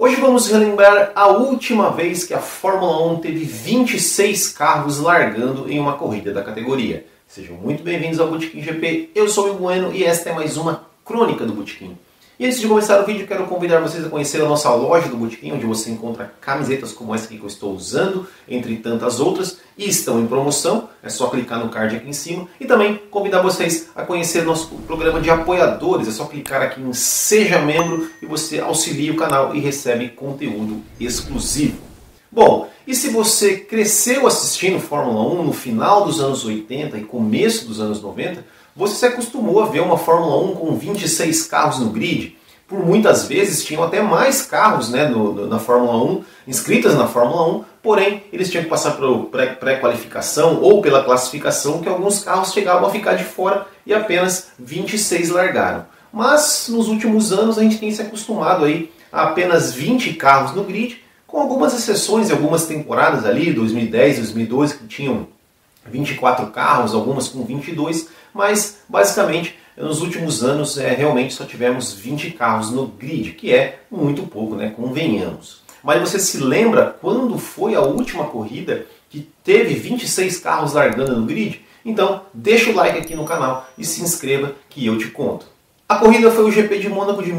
Hoje vamos relembrar a última vez que a Fórmula 1 teve 26 carros largando em uma corrida da categoria. Sejam muito bem-vindos ao Botequim GP, eu sou o Will Bueno e esta é mais uma crônica do Botequim. E antes de começar o vídeo, quero convidar vocês a conhecer a nossa loja do Botequim, onde você encontra camisetas como essa que eu estou usando, entre tantas outras, e estão em promoção, é só clicar no card aqui em cima. E também convidar vocês a conhecer nosso programa de apoiadores, é só clicar aqui em Seja Membro e você auxilia o canal e recebe conteúdo exclusivo. Bom, e se você cresceu assistindo Fórmula 1 no final dos anos 80 e começo dos anos 90, você se acostumou a ver uma Fórmula 1 com 26 carros no grid. Por muitas vezes tinham até mais carros, né, na Fórmula 1, inscritas na Fórmula 1, porém eles tinham que passar por pré-qualificação ou pela classificação, que alguns carros chegavam a ficar de fora e apenas 26 largaram. Mas nos últimos anos a gente tem se acostumado aí a apenas 20 carros no grid, com algumas exceções em algumas temporadas ali, 2010, 2012, que tinham 24 carros, algumas com 22, mas basicamente nos últimos anos realmente só tivemos 20 carros no grid, que é muito pouco, né? Convenhamos. Mas você se lembra quando foi a última corrida que teve 26 carros largando no grid? Então deixa o like aqui no canal e se inscreva que eu te conto. A corrida foi o GP de Mônaco de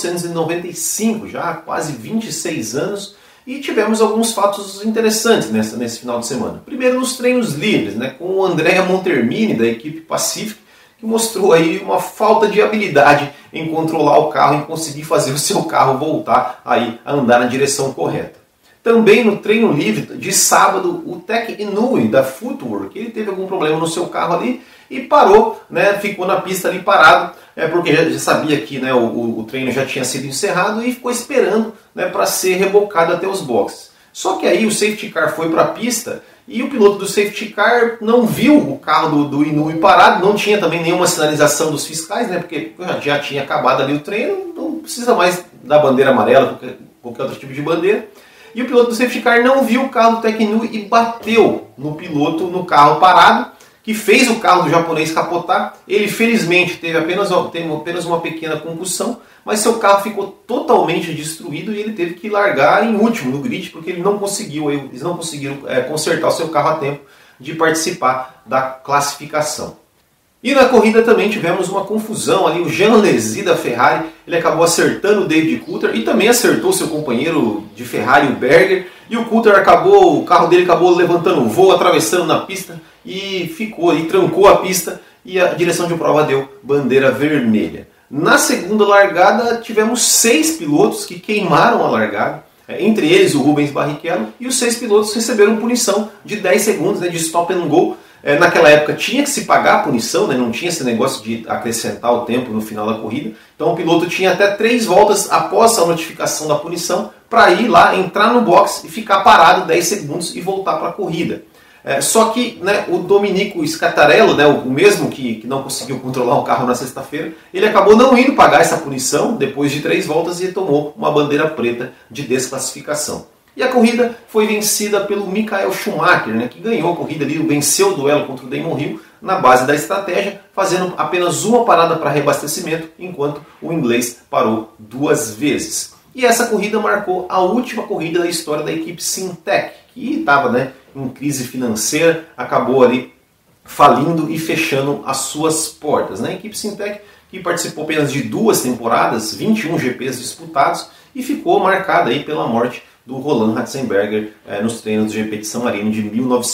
1995, já há quase 26 anos, e tivemos alguns fatos interessantes nesse final de semana. Primeiro nos treinos livres, né, com o Andrea Montermini da equipe Pacific, que mostrou aí uma falta de habilidade em controlar o carro, em conseguir fazer o seu carro voltar aí a andar na direção correta. Também no treino livre de sábado, o Tech Inouye da Footwork, ele teve algum problema no seu carro ali e parou, né, ficou na pista ali parado, porque já sabia que, né, o treino já tinha sido encerrado e ficou esperando, né, para ser rebocado até os boxes. Só que aí o safety car foi para a pista e o piloto do safety car não viu o carro do Inouye parado, não tinha também nenhuma sinalização dos fiscais, né, porque já tinha acabado ali o treino, não precisa mais da bandeira amarela, qualquer outro tipo de bandeira. E o piloto do safety car não viu o carro do Tech Inouye e bateu no piloto no carro parado, que fez o carro do japonês capotar. Ele felizmente teve apenas uma pequena concussão, mas seu carro ficou totalmente destruído e ele teve que largar em último no grid, porque eles não conseguiram consertar o seu carro a tempo de participar da classificação. E na corrida também tivemos uma confusão ali, o Jean Alesi da Ferrari, ele acabou acertando o David Coulthard e também acertou seu companheiro de Ferrari, o Berger, e o Coulthard o carro dele acabou levantando o voo, atravessando na pista e trancou a pista e a direção de prova deu bandeira vermelha. Na segunda largada tivemos 6 pilotos que queimaram a largada, entre eles o Rubens Barrichello, e os 6 pilotos receberam punição de 10 segundos, né, de stop and go. Naquela época tinha que se pagar a punição, né? Não tinha esse negócio de acrescentar o tempo no final da corrida. Então o piloto tinha até 3 voltas após a notificação da punição para ir lá, entrar no box e ficar parado 10 segundos e voltar para a corrida. Só que, né, o Domenico Scatarello, né, o mesmo que não conseguiu controlar o carro na sexta-feira, ele acabou não indo pagar essa punição depois de 3 voltas e tomou uma bandeira preta de desclassificação. E a corrida foi vencida pelo Michael Schumacher, né, que ganhou a corrida ali, venceu o duelo contra o Damon Hill na base da estratégia, fazendo apenas uma parada para reabastecimento, enquanto o inglês parou 2 vezes. E essa corrida marcou a última corrida da história da equipe Syntec, que estava, né, em crise financeira, acabou ali falindo e fechando as suas portas, né? A equipe Syntec, que participou apenas de 2 temporadas, 21 GPs disputados, e ficou marcada aí pela morte do Roland Ratzenberger nos treinos do GP de San Marino de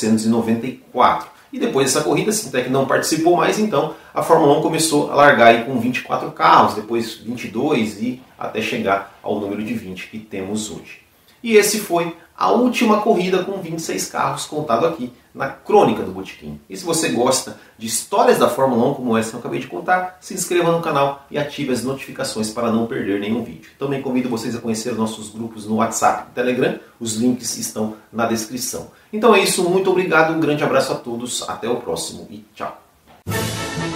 1994. E depois dessa corrida, a Syntec não participou mais, então a Fórmula 1 começou a largar aí com 24 carros, depois 22 e até chegar ao número de 20 que temos hoje. E esse foi a última corrida com 26 carros contado aqui na crônica do Botequim. E se você gosta de histórias da Fórmula 1 como essa que eu acabei de contar, se inscreva no canal e ative as notificações para não perder nenhum vídeo. Também convido vocês a conhecer nossos grupos no WhatsApp e Telegram, os links estão na descrição. Então é isso, muito obrigado, um grande abraço a todos, até o próximo e tchau!